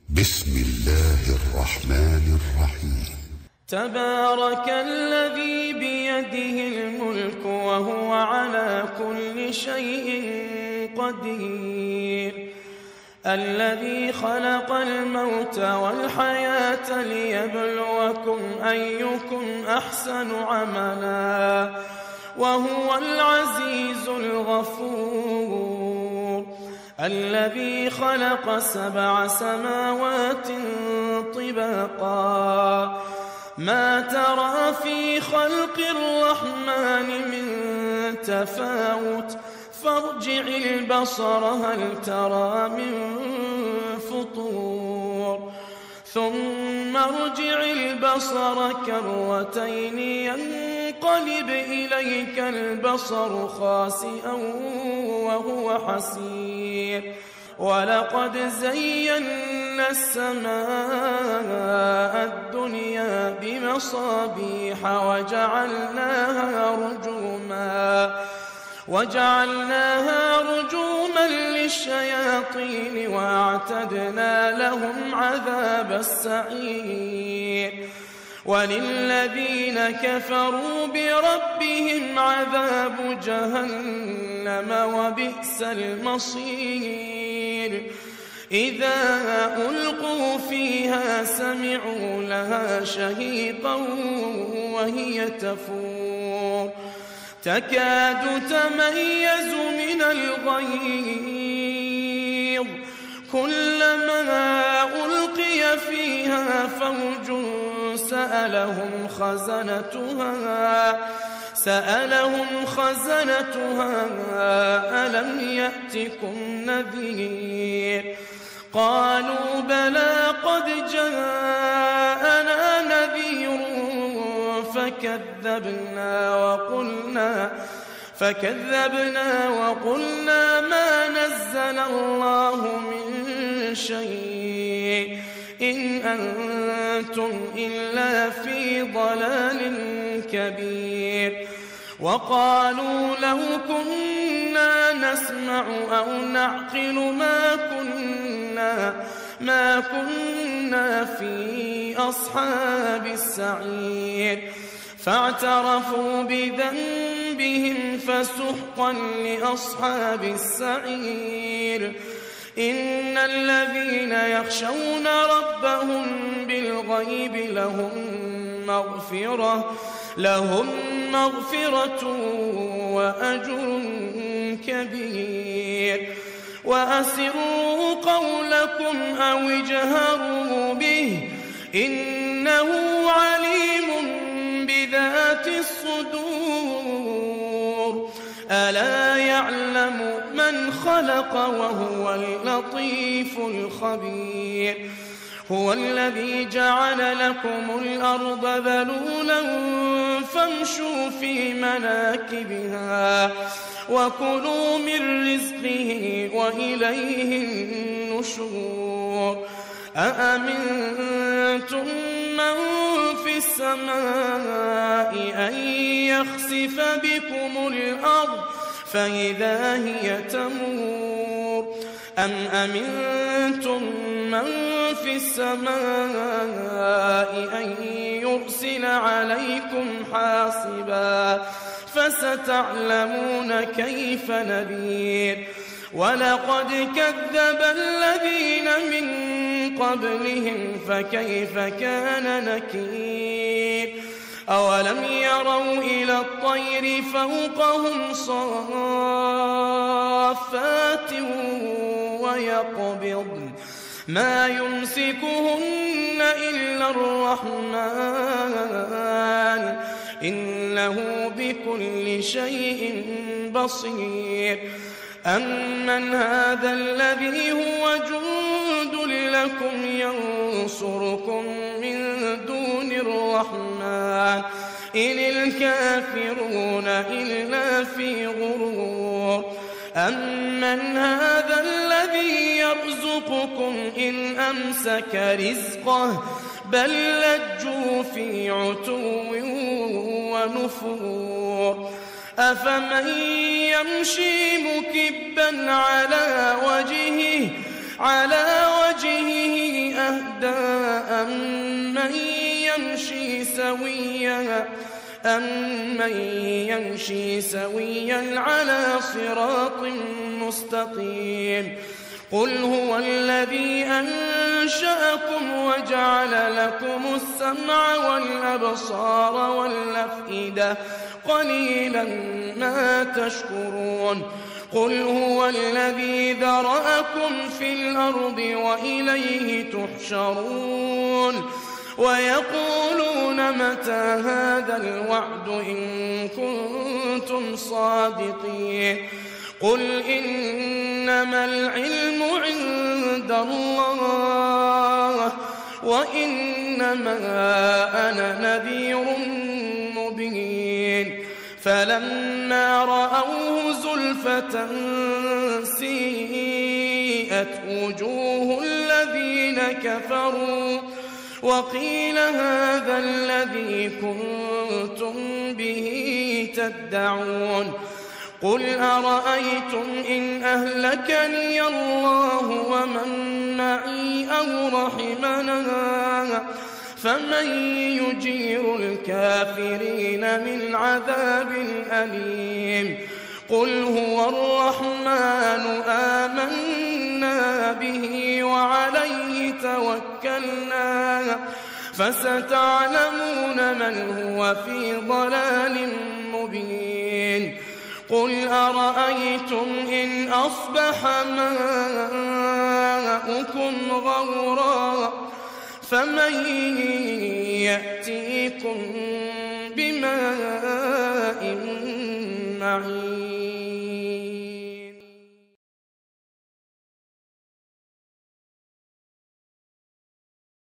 بسم الله الرحمن الرحيم. تبارك الذي بيده الملك وهو على كل شيء قدير، الذي خلق الموت والحياة ليبلوكم أيكم أحسن عملا وهو العزيز الغفور، الذي خلق 7 سماوات طباقا ما ترى في خلق الرحمن من تفاوت فارجع البصر هل ترى من فطور ثم ارجع البصر كرتين ينقلب إليك البصر خاسئا وهو حسير، ولقد زينا السماء الدنيا بمصابيح وجعلناها رجوما للشياطين واعتدنا لهم عذاب السعير، وللذين كفروا بربهم عذاب جهنم وبئس المصير، إذا ألقوا فيها سمعوا لها شهيقا وهي تفور تكاد تميز من الغيظ، كلما ألقي فيها فوج سألهم خزنتها ألم يأتكم نذير، قالوا بلى قد جاءنا نذير فكذبنا وقلنا ما نزل الله من شيء إن أنتم إلا في ضلال كبير، وقالوا لو كنا نسمع أو نعقل ما كنا في أصحاب السعير، فاعترفوا بذنبهم فسحقا لأصحاب السعير، إن الذين يخشون ربهم بالغيب لهم مغفرة وأجر كبير، وأسروا قولكم أو اجهروا به إنه عليم بذات الصدور، ألا يعلم من خلق وهو اللطيف الخبير، هو الذي جعل لكم الأرض ذلولا فامشوا في مناكبها وكلوا من رزقه وإليه النشور، أأمنتم من في السماء أن يخسف بكم الأرض فإذا هي تمور، أم أمنتم من في السماء أن يرسل عليكم حاصبا فستعلمون كيف نذير، ولقد كذب الذين من قبلهم فكيف كان نكير، أولم يروا إلى الطير فوقهم صافات ويقبضن ما يمسكهن إلا الرحمن إنه بكل شيء بصير، أمن هذا الذي هو جند لكم ينصركم من دون الرحمن إن الكافرون إلا في غرور، أمن هذا الذي يرزقكم إن أمسك رزقه بل لجوا في عتو ونفور، أفمن يمشي مكبا على وجهه أهدى أمن يمشي سويا على صراط مستقيم قل هو الذي أنشأكم وجعل لكم السمع والأبصار والأفئدة قليلا ما تشكرون قل هو الذي ذرأكم في الأرض وإليه تحشرون ويقولون متى هذا الوعد إن كنتم صادقين قل إنما العلم عند الله وإنما أنا نذير مبين فلما رأوه زلفة سيئت وجوه الذين كفروا وقيل هذا الذي كنتم به تدعون قل أرأيتم إن أهلكني الله ومن معي أو رحمنا فمن يجير الكافرين من عذاب أليم قل هو الرحمن آمنا به وعليه توكلنا فستعلمون من هو في ضلال مبين قل أرأيتم إن أصبح ماؤكم غورا فمن يأتيكم بماء معين